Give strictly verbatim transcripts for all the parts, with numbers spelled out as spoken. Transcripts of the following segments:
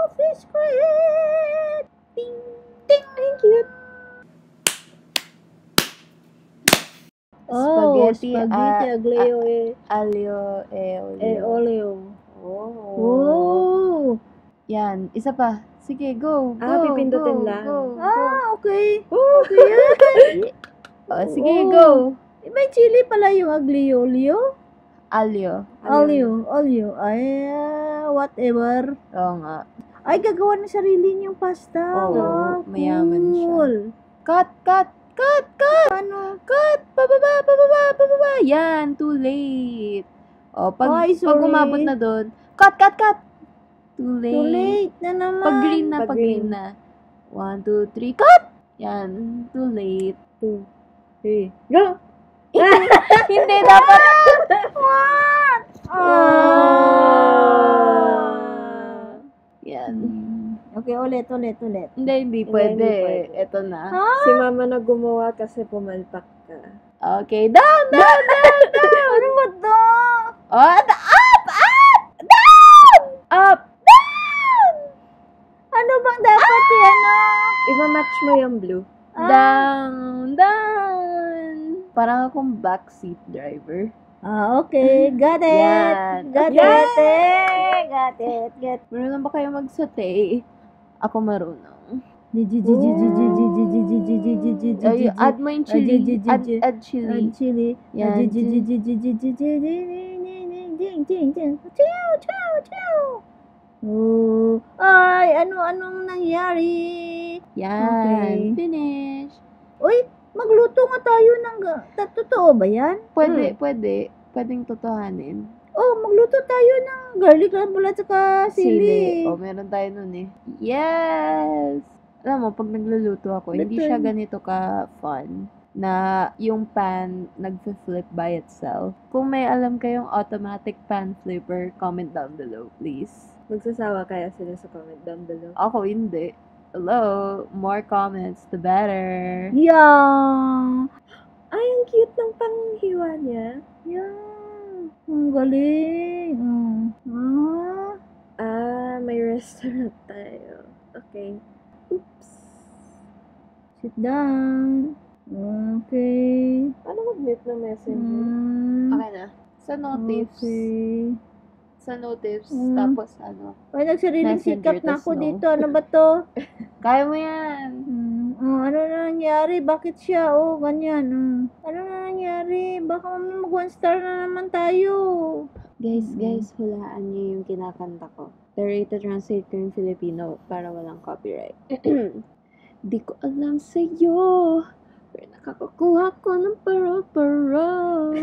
Office credit! Ding! Ding! Ang cute! Oh, Spaghetti, spaghetti ah, aglio e, Alio e e olio. olio. Oh. Oh! Yan. Isa pa. Sige, go. Go. Ah, pipindutin go, lang. Go, go. Ah, okay. Okay yan. Oh, sige, Oh. go. May chili pala yung aglio olio. Alio. Olio, olio. Ay, ah, whatever. Oo nga. Ay, gagawa ng sarili niyang pasta. Oo, Wow, mayaman siya. cool. Cut, cut, cut, cut. Ano? Cut. Pababa, pababa, pababa. Yan, too late. O, pag, Ay, pag sorry. umabot na doon, cut, cut, cut. Too late. Too late na naman. Pag green na, Pag pag green. green na. One, two, three, cut! Yan, too late. Two, three, go! Hindi, dapat. What? Ah. Yan. Okay, ulit, ulit, ulit. Hindi, hindi Hindi, pwede. hindi pwede. Ito na. Si mama na gumawa kasi pumalpak ka. Okay, down, down, down, down. Ano ba to? Oh, up, up, up, down! Up, down! Ano bang dapat eh, ano? Iba-match mo yung blue. Ah, Down, down. Parang akong backseat driver. ah, okay. Got it. Yan. Got Yan. it. Eh. Got it. Got it. Marunong ba kayo mag-saute? Ako marunong. Ay, add mo yung chili. Add, add chili. Add chili. Yan. Chow, chow, chow. Oh, ay, ano, anong nangyari? Yan. Okay. Finish. Uy, magluto nga tayo ng, ga- ta- totoo ba yan? Pwede, pwede. Pwedeng totohanin. Oh, magluto tayo ng garlic lambola at saka sili. O, meron tayo nun eh. Yes! Alam mo, pag nagluluto ako, hindi Betul. siya ganito ka-fun na yung pan nag-flip by itself. Kung may alam kayong automatic pan flipper, comment down below, please. Magsasawa kaya sila sa comment down below. Ako hindi. Hello, more comments, the better. Yeah. Ay, ang cute ng panghiwa niya. Yeah. Ang galing. Mm. Ah. Ah, may restaurant tayo. Okay. Oops. Sit down. Okay. Paano mag-mute ng messenger? Mm. Okay na. Sa notifs. Okay. Sa notifs, Mm. tapos ano. Ay, nagsariling Messenger, sikap na tas ako no. dito. Ano ba to? Kaya mo yan. Hmm, oh, ano na nangyari? Bakit siya? Oh, ganyan. Hmm. Ano na nangyari? Baka mag one star na naman tayo. Guys, Mm. guys, hulaan niyo yung kinakanta ko. Pero ita-translate ko yung Filipino para walang copyright. Di ko alam sa'yo, pero nakakakuha ko ng paro-paro.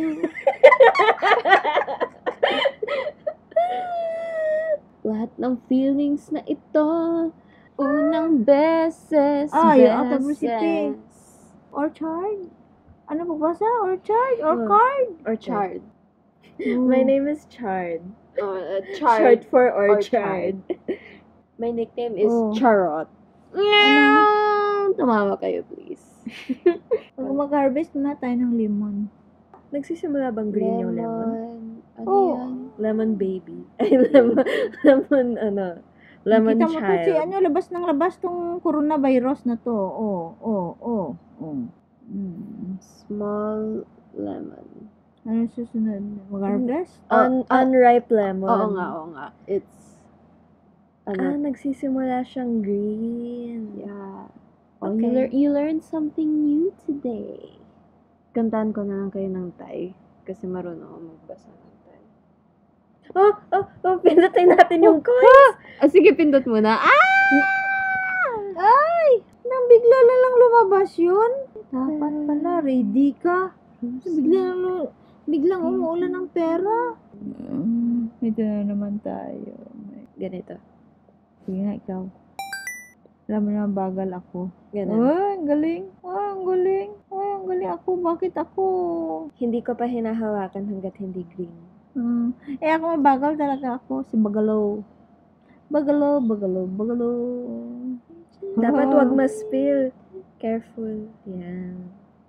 Lahat ng feelings na ito, unang beses, Ah, yung beses. automatic. Orchard? Ano po basa? Orchard? Or Oh. card? Or chard. My name is Chard. Oh, uh, Short for Orchard. orchard. My nickname is Oh. Charot. Meow! Tumawa kayo, please. Pag mag-harvest na tayo ng lemon. Nagsisimula bang green yung lemon? Ano Oh. yan? Lemon baby. Ay, lemon, lemon, ano, lemon Kita mo to child. si ano, labas ng labas tong coronavirus na to. Oh, oh, oh. oh. Mm. Small lemon. Ano susunod? Mag-harvest? Un- unripe lemon. Oo nga, oo nga. It's, Ah, ano, nagsisimula siyang green. yeah. Oh, Okay. you, lear- you learned something new today. Kantaan ko na lang kayo ng Thai. Kasi marunong ako magbasa ng Thai. Oh, oh, oh, pinatay natin yung coins. Ah, sige, pindot muna. Ah! Ay! Nang bigla na lang lumabas yun. Dapat pala, ready ka. Bigla na lang, biglang umuulan ng pera. Mm, ito na naman tayo. Ganito. Sige nga, ikaw. Alam mo na, bagal ako. Ganun. Ay, ang galing. Ay, ang galing. Ay, ang galing ako. Bakit ako? Hindi ko pa hinahawakan hanggat hindi green. Hmm. Eh, ako mabagal talaga ako. Si Bagalo. Bagalo, Bagalo, Bagalo. Dapat wag ma-spill. Careful. Yan.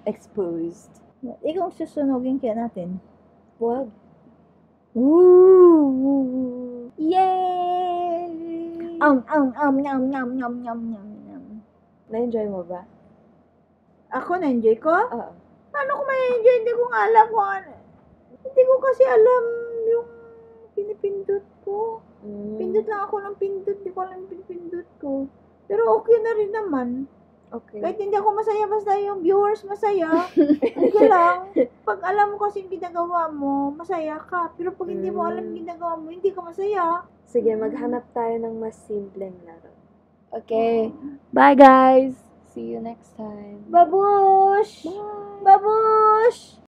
exposed. Ikaw ang susunogin kaya natin. Wag. Woo! Yay! Um, um, um, yum, yum, yum, yum, yum, yum. Na-enjoy mo ba? Ako, na-enjoy ko? Oo. Paano ko ma-enjoy? Hindi ko nga alam kung ano. Hindi ko kasi alam yung pinipindot ko. Mm. Pindot lang ako ng pindot. Hindi ko alam yung pinipindot ko. Pero okay na rin naman. Okay. Kahit hindi ako masaya, basta yung viewers masaya. Okay lang. Pag alam mo kasi yung ginagawa mo, masaya ka. Pero pag hindi mo alam yung ginagawa mo, hindi ka masaya. Sige, maghanap tayo ng mas simpleng laro. Okay. Bye, guys. See you next time. Babush! Bye. Babush!